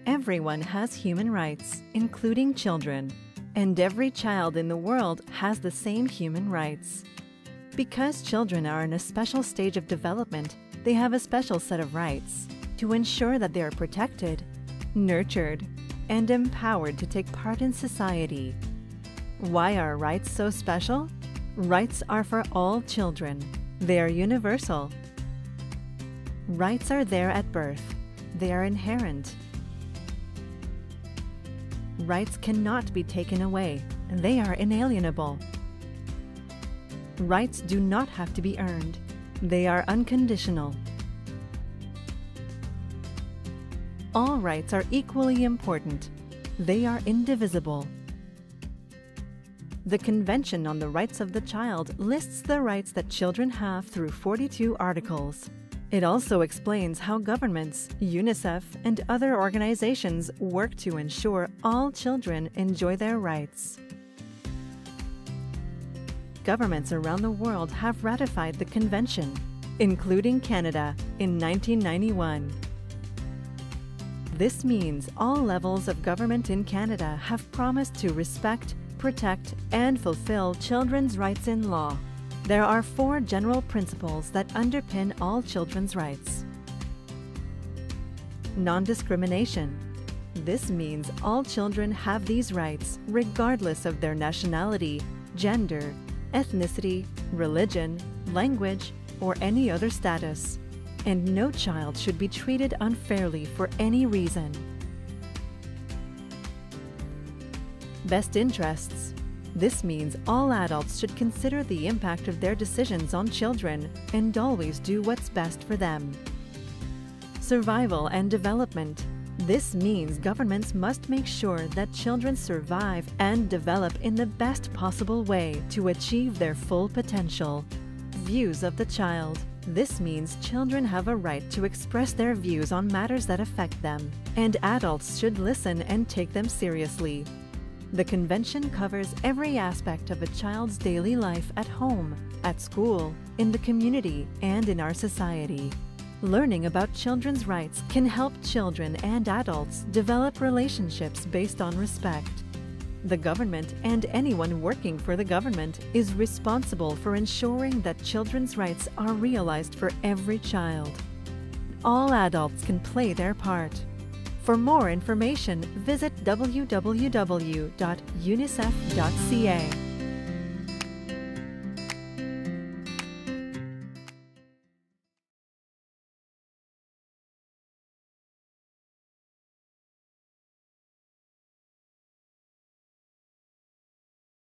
Everyone has human rights, including children, and every child in the world has the same human rights. Because children are in a special stage of development, they have a special set of rights to ensure that they are protected, nurtured, and empowered to take part in society. Why are rights so special? Rights are for all children. They are universal. Rights are there at birth. They are inherent. Rights cannot be taken away. They are inalienable. Rights do not have to be earned. They are unconditional. All rights are equally important. They are indivisible. The Convention on the Rights of the Child lists the rights that children have through 42 articles. It also explains how governments, UNICEF, and other organizations work to ensure all children enjoy their rights. Governments around the world have ratified the Convention, including Canada in 1991. This means all levels of government in Canada have promised to respect, protect, and fulfill children's rights in law. There are 4 general principles that underpin all children's rights. Non-discrimination. This means all children have these rights regardless of their nationality, gender, ethnicity, religion, language, or any other status. And no child should be treated unfairly for any reason. Best interests. This means all adults should consider the impact of their decisions on children and always do what's best for them. Survival and development. This means governments must make sure that children survive and develop in the best possible way to achieve their full potential. Views of the child. This means children have a right to express their views on matters that affect them, and adults should listen and take them seriously. The Convention covers every aspect of a child's daily life at home, at school, in the community, and in our society. Learning about children's rights can help children and adults develop relationships based on respect. The government and anyone working for the government is responsible for ensuring that children's rights are realized for every child. All adults can play their part. For more information, visit www.unicef.ca.